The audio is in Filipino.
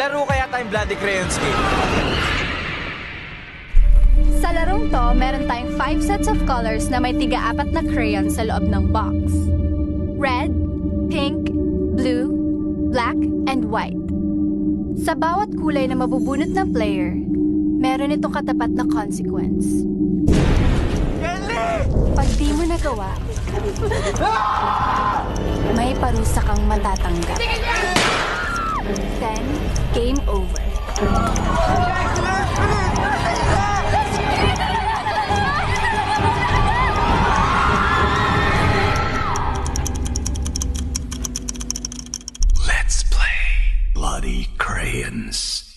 Maglaro kaya tayong Bloody Crayons game. Sa larong to, meron tayong 5 sets of colors na may tiga-4 na crayons sa loob ng box. Red, pink, blue, black, and white. Sa bawat kulay na mabubunot ng player, meron itong katapat na consequence. Pag di mo nagawa, may parusa kang matatanggap. Then, game over. Let's play Bloody Crayons.